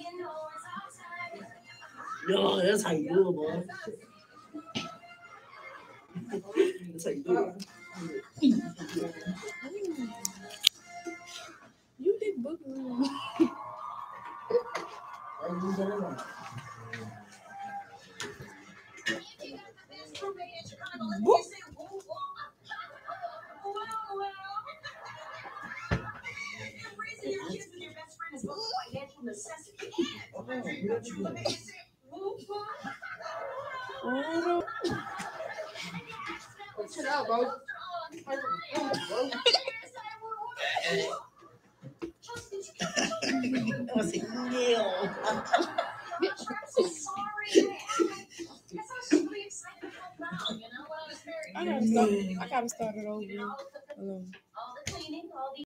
Yo, that's how you do it, boy. That's how you do it. You did booger. Chill out, bro. I was like, yeah. I gotta start it over.